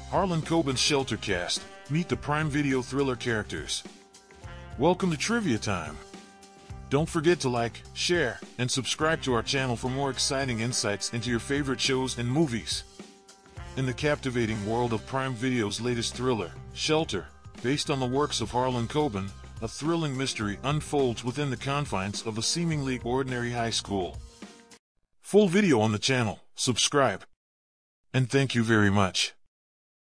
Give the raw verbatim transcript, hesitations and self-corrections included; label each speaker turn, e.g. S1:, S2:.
S1: Harlan Coben's Shelter cast. Meet the Prime Video thriller characters. Welcome to Trivia Time. Don't forget to like, share, and subscribe to our channel for more exciting insights into your favorite shows and movies. In the captivating world of Prime Video's latest thriller, Shelter, based on the works of Harlan Coben, a thrilling mystery unfolds within the confines of a seemingly ordinary high school. Full video on the channel, subscribe, and thank you very much.